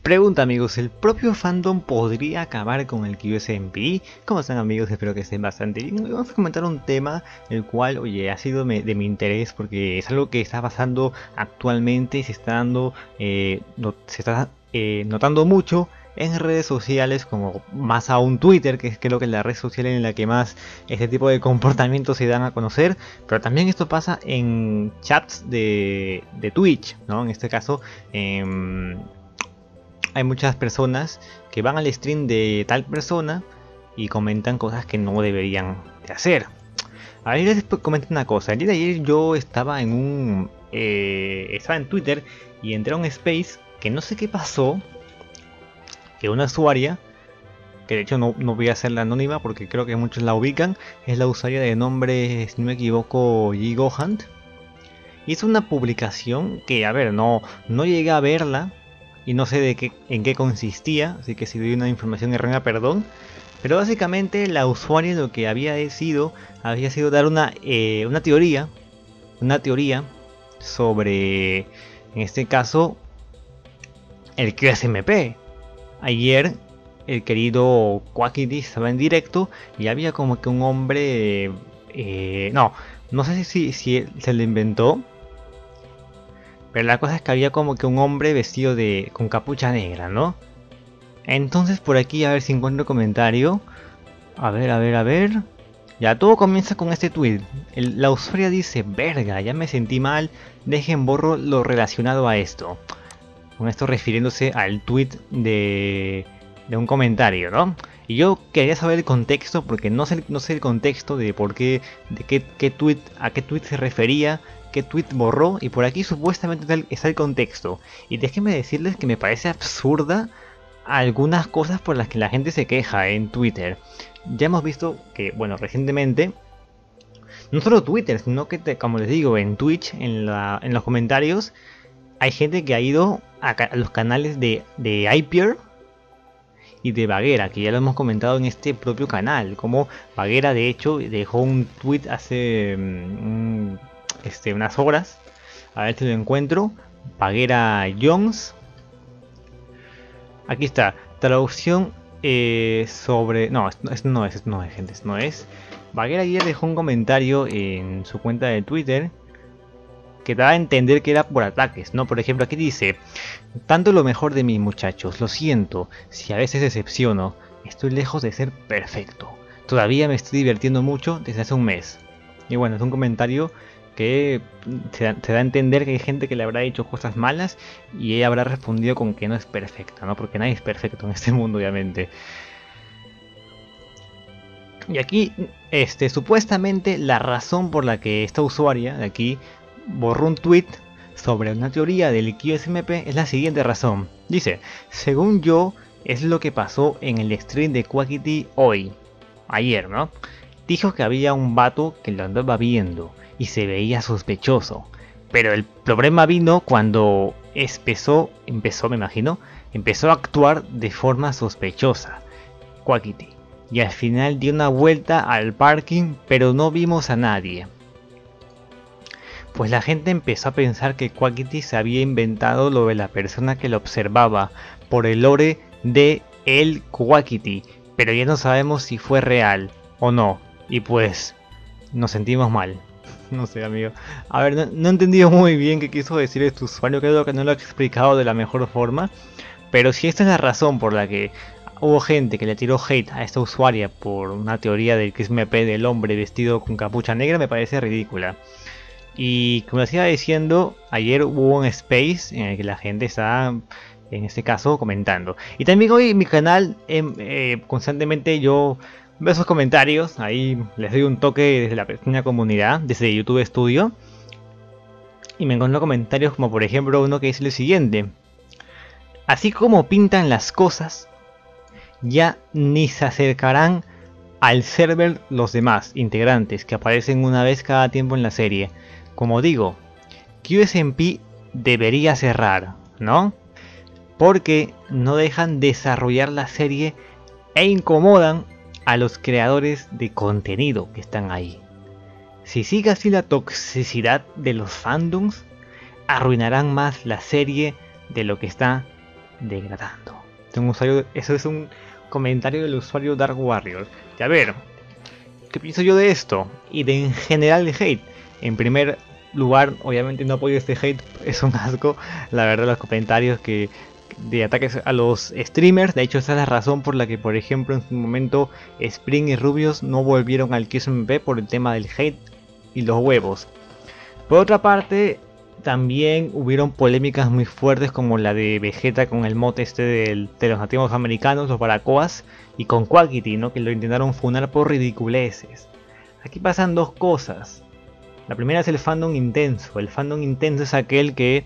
Pregunta amigos, ¿el propio fandom podría acabar con el QSMP? ¿Cómo están amigos? Espero que estén bastante bien. Hoy vamos a comentar un tema el cual, oye, ha sido de mi interés porque es algo que está pasando actualmente y se está dando, notando mucho en redes sociales, como más aún Twitter, que es creo que la red social en la que más este tipo de comportamientos se dan a conocer. Pero también esto pasa en chats de Twitch, ¿no? En este caso, hay muchas personas que van al stream de tal persona y comentan cosas que no deberían de hacer. A ver, les comento una cosa. El día de ayer yo estaba en estaba en Twitter y entré a un space que no sé qué pasó, que una usuaria, que de hecho no voy a hacerla anónima porque creo que muchos la ubican, es la usuaria de nombre, si no me equivoco, Gigohant. Hizo una publicación que, a ver, no llegué a verla y no sé en qué consistía, así que si doy una información errónea, perdón. Pero básicamente la usuaria lo que había sido dar una teoría sobre, en este caso, el QSMP. Ayer el querido Quackity estaba en directo y había como que un hombre, no sé si se lo inventó. Pero la cosa es que había como que un hombre vestido con capucha negra, ¿no? Entonces por aquí a ver si encuentro comentario. A ver. Ya todo comienza con este tweet. La usuaria dice, verga, ya me sentí mal, dejen borro lo relacionado a esto. Con esto refiriéndose al tweet de un comentario, ¿no? Y yo quería saber el contexto porque no sé el contexto de por qué, a qué tweet se refería, qué tweet borró, y por aquí supuestamente está el contexto. Y déjenme decirles que me parece absurda algunas cosas por las que la gente se queja en Twitter. Ya hemos visto que, bueno, recientemente, no solo Twitter, sino que, como les digo, en Twitch, en los comentarios, hay gente que ha ido a los canales de Hyper y de Baguera, que ya lo hemos comentado en este propio canal. Como Baguera, de hecho, dejó un tweet hace unas horas. A ver si lo encuentro. Baguera Jones. Aquí está. Traducción sobre... No, esto no es, gente. Esto no es. Baguera ayer dejó un comentario en su cuenta de Twitter que daba a entender que era por ataques, ¿no? Por ejemplo, aquí dice: tanto lo mejor de mí, muchachos, lo siento si a veces decepciono, estoy lejos de ser perfecto, todavía me estoy divirtiendo mucho desde hace un mes. Y bueno, es un comentario que se da a entender que hay gente que le habrá dicho cosas malas y ella habrá respondido con que no es perfecta, ¿no? Porque nadie es perfecto en este mundo, obviamente. Y aquí, supuestamente la razón por la que esta usuaria de aquí borró un tweet sobre una teoría del QSMP es la siguiente razón. Dice: según yo, es lo que pasó en el stream de Quackity ayer, ¿no? Dijo que había un vato que lo andaba viendo y se veía sospechoso. Pero el problema vino cuando empezó a actuar de forma sospechosa Quackity. Y al final dio una vuelta al parking, pero no vimos a nadie. Pues la gente empezó a pensar que Quackity se había inventado lo de la persona que lo observaba por el lore de el Quackity, pero ya no sabemos si fue real o no, y pues nos sentimos mal. No sé, amigo. A ver, no he entendido muy bien qué quiso decir este usuario, creo que no lo ha explicado de la mejor forma, pero si esta es la razón por la que hubo gente que le tiró hate a esta usuaria por una teoría del QSMP del hombre vestido con capucha negra, me parece ridícula. Y como les iba diciendo, ayer hubo un space en el que la gente estaba, en este caso, comentando. Y también hoy en mi canal, constantemente yo veo esos comentarios. Ahí les doy un toque desde la pequeña comunidad, desde YouTube Studio. Y me encontré comentarios como por ejemplo uno que dice lo siguiente: así como pintan las cosas, ya ni se acercarán al server los demás integrantes que aparecen una vez cada tiempo en la serie. Como digo, QSMP debería cerrar, ¿no? Porque no dejan desarrollar la serie e incomodan a los creadores de contenido que están ahí. Si sigue así la toxicidad de los fandoms, arruinarán más la serie de lo que está degradando. Eso es un comentario del usuario Dark Warrior. Y a ver, ¿qué pienso yo de esto? Y de en general el hate. En primer lugar, obviamente no apoyo este hate, es un asco, la verdad, los comentarios de ataques a los streamers. De hecho, esa es la razón por la que, por ejemplo, en su momento Spring y Rubius no volvieron al QSMP por el tema del hate y los huevos. Por otra parte, también hubieron polémicas muy fuertes como la de Vegeta con el mod este de los nativos americanos, los Baracoas, y con Quackity, ¿no? Que lo intentaron funar por ridiculeces. Aquí pasan dos cosas. La primera es el fandom intenso. El fandom intenso es aquel que,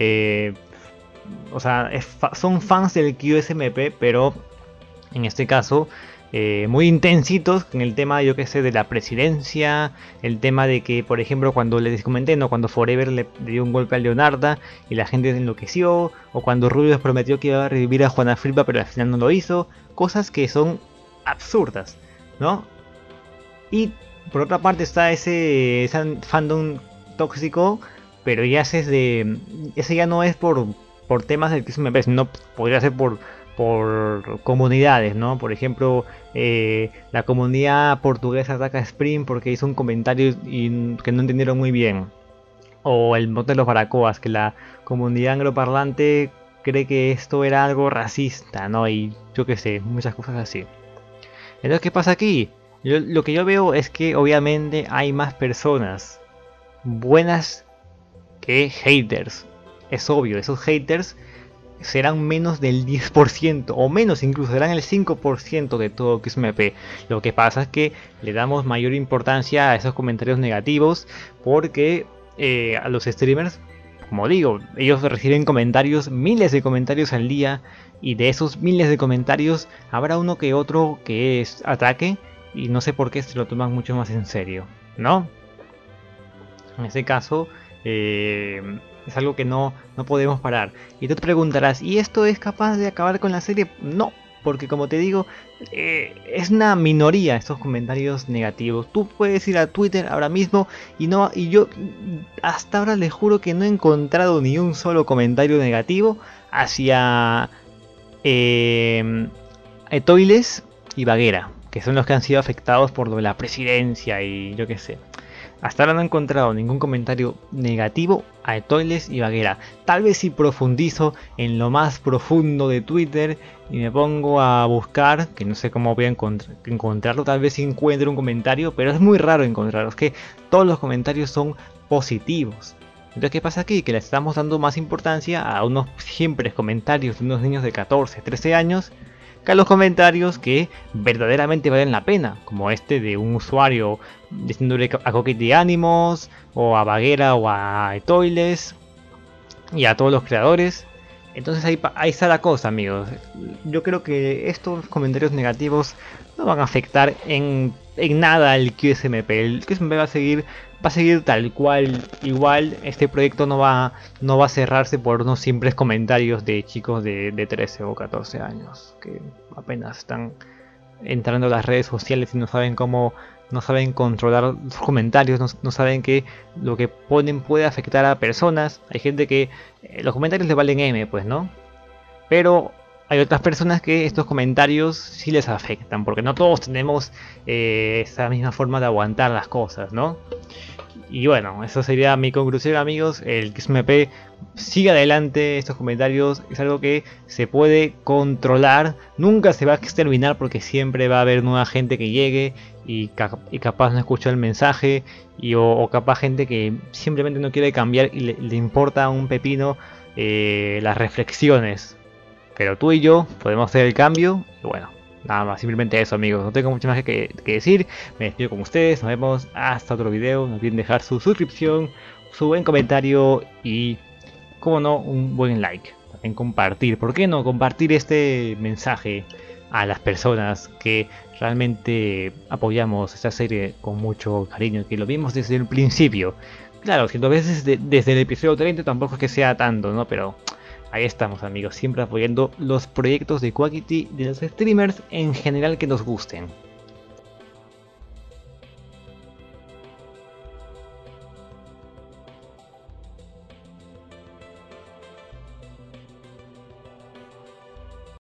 o sea, son fans del QSMP, pero en este caso muy intensitos en el tema, yo que sé, de la presidencia, el tema de que, por ejemplo, cuando les comenté, ¿no? Cuando Forever le dio un golpe a Leonarda y la gente se enloqueció, o cuando Rubius prometió que iba a revivir a Juana Fripa pero al final no lo hizo, cosas que son absurdas, ¿no? Y por otra parte está ese fandom tóxico, pero ya ese ya no es por temas del QSMP, sino podría ser por comunidades, ¿no? Por ejemplo, la comunidad portuguesa ataca a Spring porque hizo un comentario que no entendieron muy bien. O el mod de los Baracoas, que la comunidad angloparlante cree que esto era algo racista, ¿no? Y yo qué sé, muchas cosas así. Entonces, ¿qué pasa aquí? Lo que yo veo es que obviamente hay más personas buenas que haters. Es obvio, esos haters serán menos del 10% o menos, incluso serán el 5% de todo QSMP. Lo que pasa es que le damos mayor importancia a esos comentarios negativos porque a los streamers, como digo, ellos reciben comentarios, miles de comentarios al día, y de esos miles de comentarios habrá uno que otro que es ataque y no sé por qué se lo toman mucho más en serio, ¿no? En este caso es algo que no podemos parar. Y tú te preguntarás, ¿y esto es capaz de acabar con la serie? No, porque como te digo, es una minoría estos comentarios negativos. Tú puedes ir a Twitter ahora mismo y yo hasta ahora les juro que no he encontrado ni un solo comentario negativo hacia Etoiles y Baguera, que son los que han sido afectados por lo de la presidencia y yo qué sé. Hasta ahora no he encontrado ningún comentario negativo a Etoiles y Baguera. Tal vez si profundizo en lo más profundo de Twitter y me pongo a buscar, que no sé cómo voy a encontrarlo, tal vez encuentre un comentario, pero es muy raro encontrarlo. Es que todos los comentarios son positivos. Entonces, ¿qué pasa aquí? Que le estamos dando más importancia a unos simples comentarios de unos niños de 14, 13 años que a los comentarios que verdaderamente valen la pena, como este de un usuario diciéndole a Quackity ánimos, o a Baguera o a Etoiles y a todos los creadores. Entonces ahí está la cosa, amigos. Yo creo que estos comentarios negativos no van a afectar en nada al QSMP. El QSMP va a seguir tal cual. Igual este proyecto no va a cerrarse por unos simples comentarios de chicos de 13 o 14 años que apenas están entrando a las redes sociales y no saben controlar sus comentarios, no saben que lo que ponen puede afectar a personas. Hay gente que los comentarios le valen M, pues, ¿no? Pero hay otras personas que estos comentarios sí les afectan, porque no todos tenemos esa misma forma de aguantar las cosas, ¿no? Y bueno, eso sería mi conclusión, amigos. El QSMP sigue adelante, estos comentarios es algo que se puede controlar, nunca se va a exterminar porque siempre va a haber nueva gente que llegue y capaz no escuchó el mensaje o capaz gente que simplemente no quiere cambiar y le importa un pepino las reflexiones. Pero tú y yo podemos hacer el cambio y bueno. Nada más, simplemente eso, amigos. No tengo mucho más que decir. Me despido con ustedes. Nos vemos hasta otro video. No olviden dejar su suscripción, su buen comentario y, como no, un buen like. También compartir. ¿Por qué no compartir este mensaje a las personas que realmente apoyamos esta serie con mucho cariño, que lo vimos desde el principio? Claro, si lo ves desde el episodio 30 tampoco es que sea tanto, ¿no? Pero ahí estamos, amigos, siempre apoyando los proyectos de Quackity, de los streamers en general que nos gusten.